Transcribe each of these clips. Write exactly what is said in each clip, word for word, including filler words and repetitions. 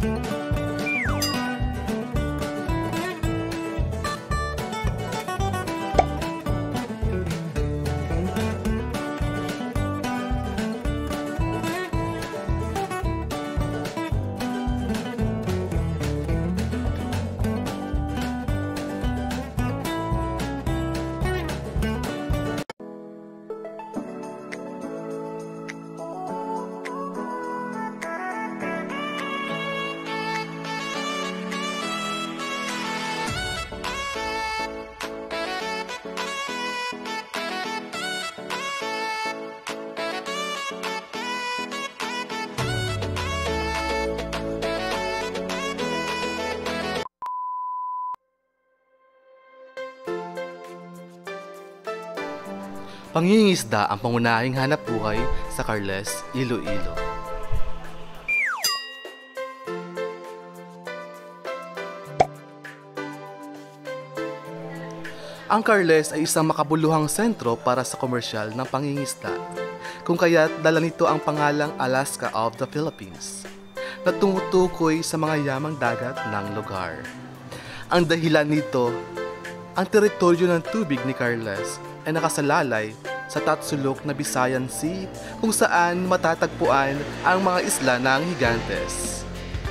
Pangingisda ang pangunahing hanap buhay sa Carles, Iloilo. Ang Carles ay isang makabuluhang sentro para sa komersyal ng pangingisda, kung kaya't dala nito ang pangalang Alaska of the Philippines, na tumutukoy sa mga yamang dagat ng lugar. Ang dahilan nito, ang teritoryo ng tubig ni Carles ay nakasalalay sa tatsulok na Visayan Sea, kung saan matatagpuan ang mga isla ng Gigantes.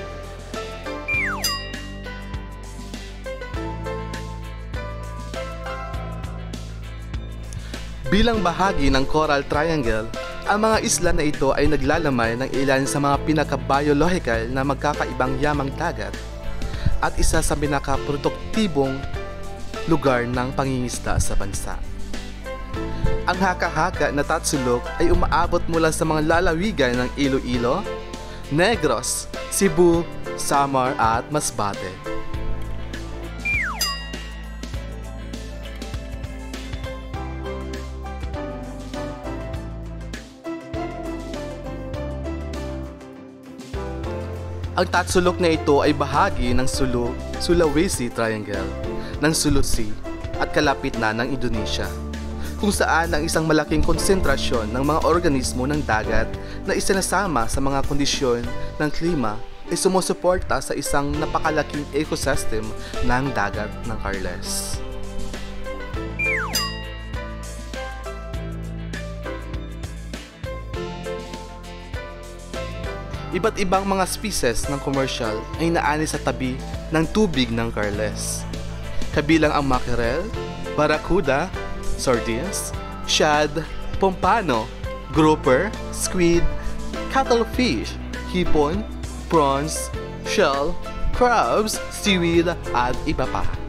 Bilang bahagi ng Coral Triangle, ang mga isla na ito ay naglalamay ng ilan sa mga pinaka-biolohikal na magkakaibang yamang dagat at isa sa pinaka-produktibong lugar ng pangingisda sa bansa. Ang haka-haka na tatsulok ay umaabot mula sa mga lalawigan ng Iloilo, Negros, Cebu, Samar at Masbate. Ang tatsulok na ito ay bahagi ng Sulu, Sulawesi Triangle, ng Sulu Sea at kalapit na ng Indonesia, kung saan ang isang malaking konsentrasyon ng mga organismo ng dagat na isinasama sa mga kondisyon ng klima ay sumusuporta sa isang napakalaking ecosystem ng dagat ng Carles. Iba't ibang mga species ng commercial ay naani sa tabi ng tubig ng Carles, kabilang ang mackerel, barracuda, sardines, shad, pompano, grouper, squid, cuttlefish, hipon, prawns, shell, crabs, seaweed at iba pa.